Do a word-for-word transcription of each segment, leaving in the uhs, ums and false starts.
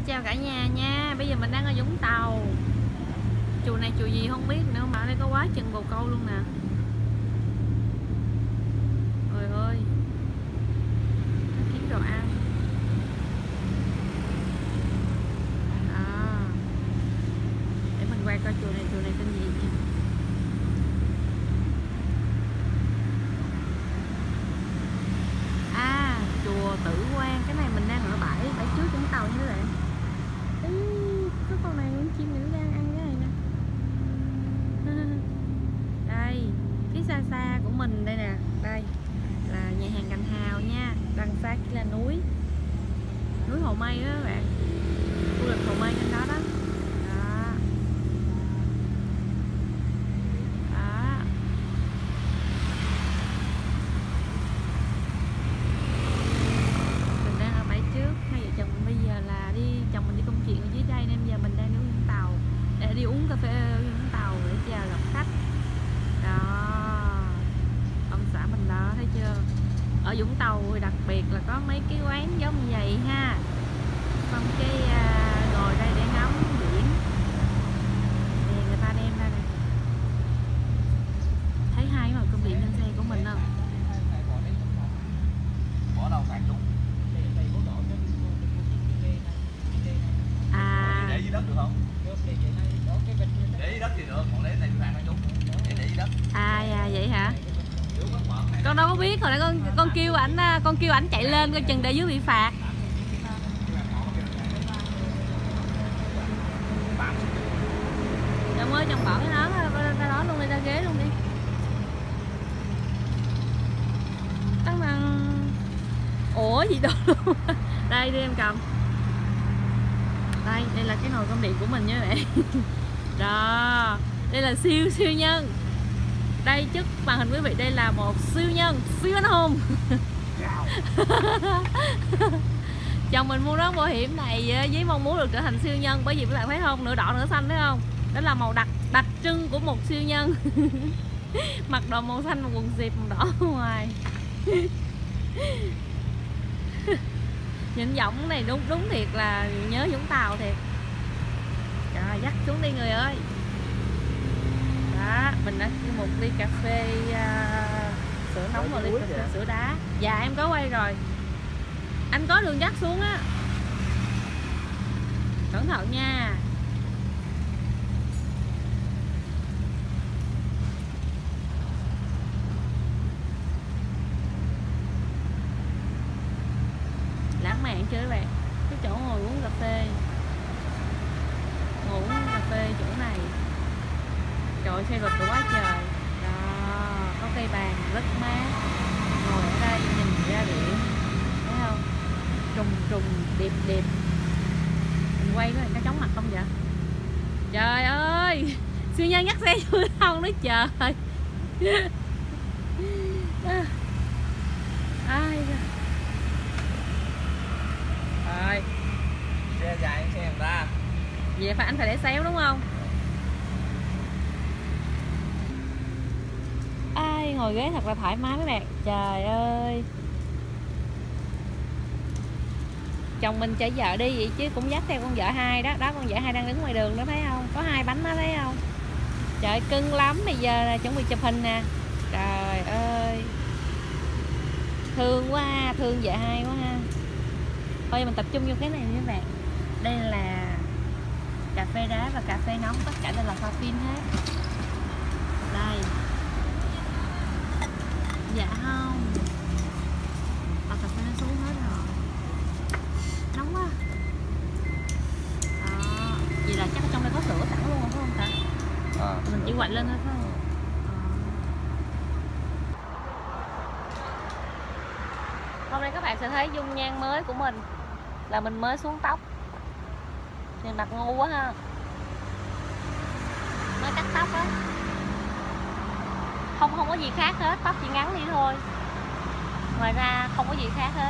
chào cả nhà nha. Bây giờ mình đang ở Vũng Tàu. Chùa này chùa gì không biết nữa mà ở đây có quá chừng bồ câu luôn nè. Trời ơi, kiếm đồ ăn. À, để mình quay coi chùa này, chùa này tên gì nha. À, chùa Tử Quang. Cái này mình đang ở bãi bãi trước Vũng Tàu nha các bạn. Ý, có con này con chim này nó đang ăn cái này nè. Đây, phía xa xa của mình đây nè, đây là nhà hàng Gành Hào nha. Đằng xa kia là núi núi Hồ Mây đó các bạn, du lịch Hồ Mây trên đó đó. Đó, đó. Mình đang ở bãi trước. Hai vợ chồng mình bây giờ là đi, chồng mình đi công chuyện ở dưới đây nên giờ mình đang đi Vũng Tàu để đi uống cà phê ở Vũng Tàu để chờ gặp khách. Đó, ông xã mình đó, thấy chưa? Ở Vũng Tàu đặc biệt là có mấy cái quán giống như vậy ha. Xong cái à, ngồi đây để ngắm biển. Nè, người ta đem ra nè. Thấy hai mà cơm điện trên xe của mình không? Bỏ đâu phạt chúng. À, Để dưới đất được không? Để dưới đất thì được, còn để này phạt chúng. Để để dưới đất. à dạ, vậy hả? Con đâu có biết, hồi nãy con con kêu ảnh con kêu ảnh chạy lên coi chừng để dưới bị phạt. Chồng ơi, chồng bỏ cái nón ra đó luôn đi, ra ghế luôn đi. Tăng năng. Ủa gì đâu luôn. Đây đi em cầm. Đây, đây là cái nồi cơm điện của mình nha các bạn. Đó, đây là siêu siêu nhân. Đây trước màn hình quý vị, đây là một siêu nhân, siêu anh hùng. Chồng mình mua nón bảo hiểm này với mong muốn được trở thành siêu nhân, bởi vì các bạn thấy không, nửa đỏ nửa xanh thấy không? Đó là màu đặc đặc trưng của một siêu nhân. Mặc đồ màu xanh và quần xịp màu đỏ ở ngoài. Nhìn giọng này đúng đúng thiệt là nhớ Vũng Tàu thiệt. Trời, dắt xuống đi người ơi. Đó, mình đã mua một ly cà phê uh, sữa nóng và ly cà phê sữa đá. Dạ em có quay rồi. Anh có đường dắt xuống á. Cẩn thận nha. Lãng mạn chưa các bạn? Cái chỗ ngồi uống cà phê. Ngồi uống cà phê chỗ này. Trời, xe rụt quá trời. Đó, có cây bàn rất mát. Ngồi ở đây nhìn ra biển, thấy không? Trùng trùng đẹp đẹp. Mình quay có cái chóng mặt không vậy? Trời ơi, siêu nhân dắt xe chui không nói trời. Ai da. Rồi. Xe dài xe người ta. Vậy phải anh phải để xéo đúng không? Ai, ngồi ghế thật là thoải mái các bạn. Trời ơi, chồng mình chở vợ đi vậy chứ cũng dắt theo con vợ hai đó. Đó, con vợ hai đang đứng ngoài đường đó, thấy không? Có hai bánh đó, thấy không? Trời, cưng lắm. Bây giờ là chuẩn bị chụp hình nè. Trời ơi, thương quá, thương vợ hai quá ha. Thôi mình tập trung vô cái này nha các bạn. Đây là cà phê đá và cà phê nóng, tất cả đều là pha phin hết. Đây. Dạ không. Ờ, cà phê nó xuống hết rồi. Nóng quá. Đó. Vậy là chắc ở trong đây có sữa sẵn luôn phải không ta? À, mình chỉ quậy lên thôi phải không? À. Hôm nay các bạn sẽ thấy dung nhan mới của mình. Là mình mới xuống tóc. Nhìn mặt ngu quá ha. Mới cắt tóc á. Không không có gì khác hết, tóc chỉ ngắn đi thôi. Ngoài ra không có gì khác hết.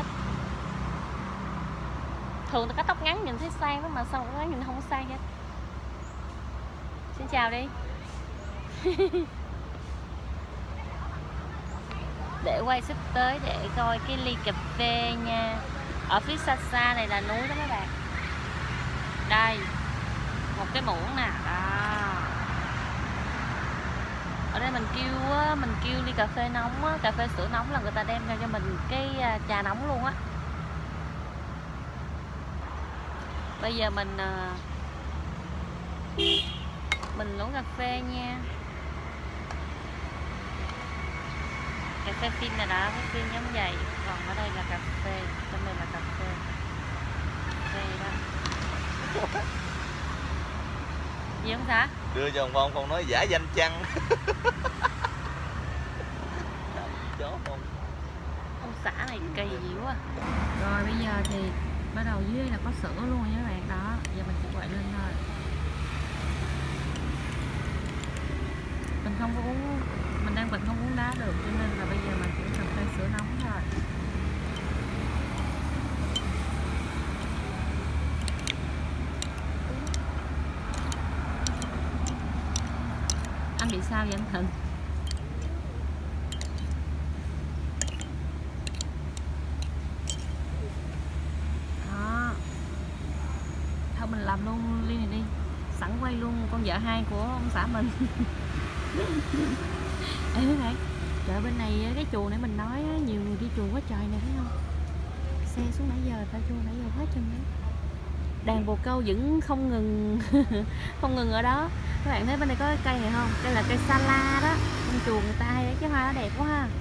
Thường thì cắt tóc ngắn nhìn thấy sang đó, mà sao tóc ngắn nhìn không có sang hết. Xin chào đi. Để quay sắp tới để coi cái ly cà phê nha. Ở phía xa xa này là núi đó các bạn. Đây, một cái muỗng nè, đó. Ở đây mình kêu á, mình kêu ly cà phê nóng á, cà phê sữa nóng là người ta đem ra cho mình cái trà nóng luôn á. Bây giờ mình mình uống cà phê nha. Cà phê phin này đó, cái phin giống vậy. Còn ở đây là cà phê, trong đây là cà phê. Cà phê đó. Gì không xã? Đưa cho ông Phong, Phong nói giả danh chăng. Chó không. Ông xã này kỳ dữ quá. Rồi bây giờ thì bắt đầu dưới đây là có sữa luôn nha các bạn. Đó, giờ mình chỉ quậy lên thôi. Mình không có uống, mình đang bệnh không uống đá được, cho nên là bây giờ mình chỉ cần cà phê sữa nóng thôi. Anh bị sao vậy anh Thịnh? Đó. Thôi mình làm luôn ly này đi. Sẵn quay luôn con vợ hai của ông xã mình. Ê mấy bạn, chợ bên này cái chùa nãy mình nói nhiều người đi chùa quá trời nè, thấy không? Xe xuống nãy giờ, ta chùa nãy giờ hết trơn đấy. Đàn bồ câu vẫn không ngừng không ngừng ở đó. Các bạn thấy bên đây có cái cây này không? Đây là cây sa la đó. Trong chùa người ta hay cái hoa nó đẹp quá ha.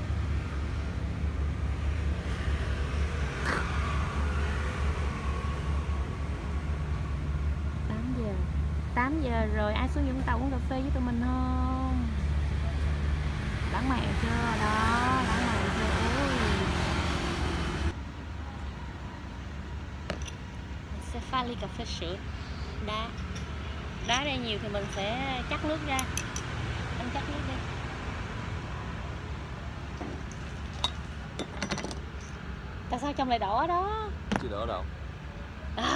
tám giờ tám giờ rồi, ai xuống Vũng Tàu uống cà phê với tụi mình không? Lãng mạn chưa? Đó, lãng mạn chưa? Ôi. Mình sẽ pha ly cà phê sữa đá. Đá đây nhiều thì mình sẽ chắc nước ra. Anh chắc nước đi. Tại sao trong lại đỏ đó? Chứ đỏ đâu. À.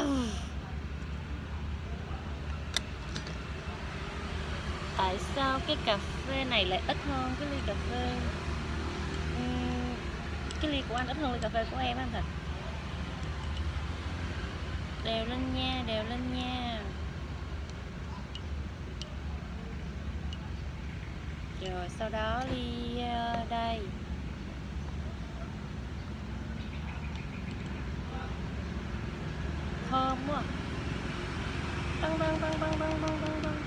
Tại sao cái cà phê này lại ít hơn cái ly cà phê uhm, cái ly của anh ít hơn ly cà phê của em anh Thịnh? Đều lên nha, đều lên nha. Rồi sau đó ly uh, đây. Thơm quá. Tăng tăng tăng tăng tăng tăng tăng tăng.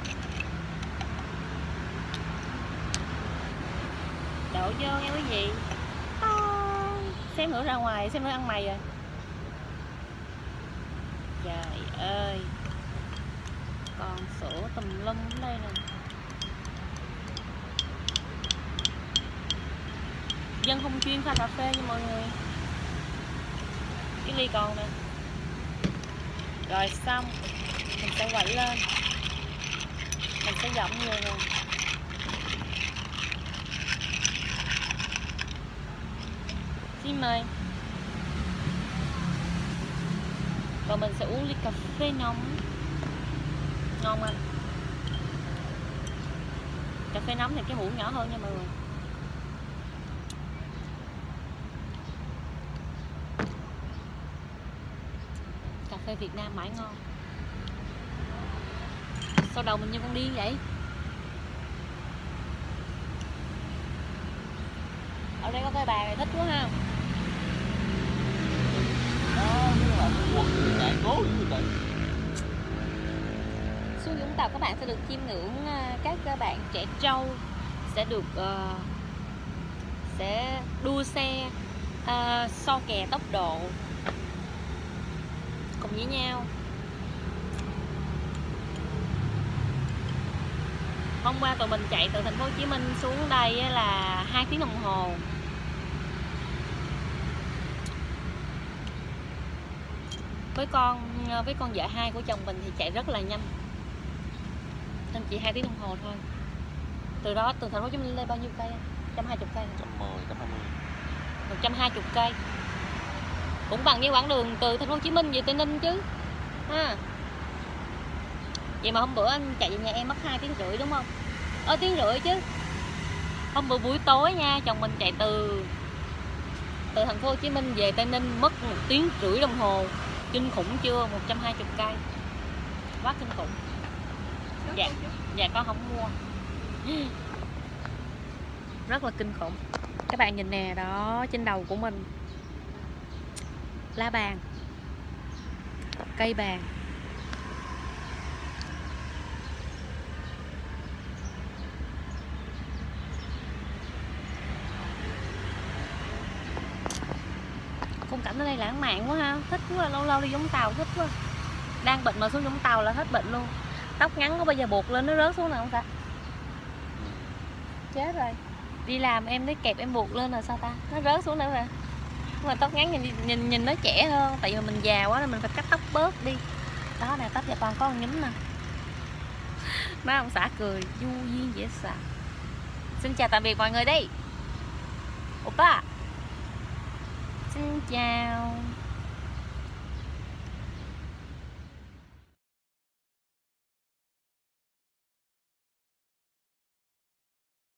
Đổ vô nghe quý vị. À, xem nữa ra ngoài, xem nữa ăn mày rồi. Trời ơi. Còn sữa tùm lum ở đây nè. Dân không chuyên pha cà phê nha mọi người. Cái ly còn nè. Rồi xong. Mình sẽ quậy lên. Mình sẽ dặm nhiều nè. Xin mời. Rồi mình sẽ uống ly cà phê nóng. Ngon anh. Cà phê nóng thì cái muỗng nhỏ hơn nha mọi người. Cà phê Việt Nam mãi ngon. Sau đầu mình như con điên vậy. Ở đây có cái bàn này thích quá ha. Đó, cái là quần chạy cố dữ vậy. Xuống Vũng Tàu các bạn sẽ được chiêm ngưỡng các bạn trẻ trâu sẽ được uh, sẽ đua xe uh, so kè tốc độ cùng với nhau. Hôm qua tụi mình chạy từ thành phố Hồ Chí Minh xuống đây là hai tiếng đồng hồ. Với con với con vợ hai của chồng mình thì chạy rất là nhanh. Nên chỉ hai tiếng đồng hồ thôi. Từ đó từ thành phố Hồ Chí Minh lên bao nhiêu cây? một trăm hai mươi cây. một trăm mười, một trăm hai mươi. một trăm hai mươi cây. Cũng bằng như quãng đường từ thành phố Hồ Chí Minh về Tây Ninh chứ. Ha. Vậy mà hôm bữa anh chạy về nhà em mất hai tiếng rưỡi đúng không? Ờ tiếng rưỡi chứ. Hôm bữa buổi tối nha, chồng mình chạy từ từ thành phố Hồ Chí Minh về Tây Ninh mất một tiếng rưỡi đồng hồ. Kinh khủng chưa? một trăm hai mươi cây. Quá kinh khủng. Dạ, dạ con không mua. Rất là kinh khủng. Các bạn nhìn nè, đó trên đầu của mình lá bàn, cây bàn. Khung cảnh ở đây lãng mạn quá ha, thích quá, lâu lâu đi Vũng Tàu thích quá. Đang bệnh mà xuống Vũng Tàu là hết bệnh luôn. Tóc ngắn có bây giờ buộc lên nó rớt xuống nào không ta? Chết rồi. Đi làm em thấy kẹp em buộc lên là sao ta? Nó rớt xuống nữa rồi. Nhưng mà tóc ngắn nhìn, nhìn nhìn nó trẻ hơn, tại vì mình già quá nên mình phải cắt tóc bớt đi. Đó nè, tóc Japan có con nhúm nè. Má ông xã cười du duyên dễ sợ. Xin chào tạm biệt mọi người đi. Oppa. Xin chào.